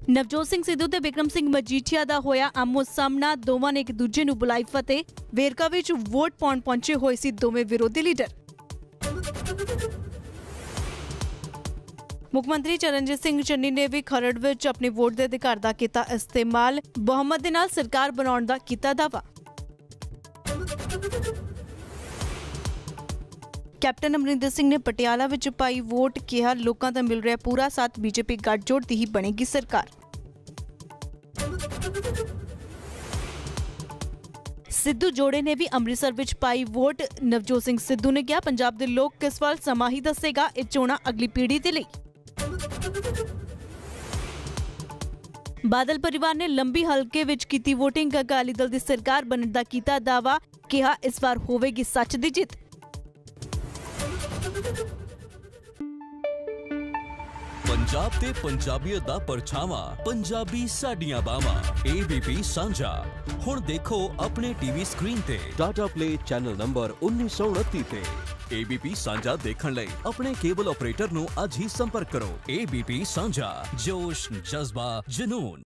नवजोत सिंह सिद्धू ते बिक्रम सिंह मजीठिया दा होया आमो सामना। दोवां ने एक दूजे नूं बुलाई फतेह। वेरका विच वोट पाउण पहुंचे होए सी दोवें विरोधी लीडर। मुख्यमंत्री चरणजीत सिंह चन्नी ने भी खरड़ विच अपने वोट के अधिकार का किया इस्तेमाल। बहुमत दे नाल सरकार बनाउण दा किया दावा। कैप्टन अमरिंदर सिंह ने पटियाला विच पाई वोट, कहा लोकां दा मिल रहा पूरा साथ, बीजेपी गठजोड़ दी ही बनेगी सरकार। सिद्धू जोड़े ने भी अमृतसर विच पाई वोट। नवजोत सिंह सिद्धू ने कहा पंजाब दे लोग किस वाल समा ही दसेगा, इह चोणां अगली पीढ़ी दे लई। बादल परिवार ने लंबी हलके विच कीती वोटिंग। अकाली दल दी सरकार बनने दा कीता दावा, कहा इस बार होवेगी सच दी जित। पंजाब ते पंजाबीयत दा परछावा, पंजाबी साडियां बावां। ABP सांझा हुण देखो अपने टीवी स्क्रीन ते टाटा प्ले चैनल नंबर 1929 ते। ABP सांझा देखण लई अपने केबल ऑपरेटर नूं अज ही संपर्क करो। ABP सांझा, जोश, जज्बा, जुनून।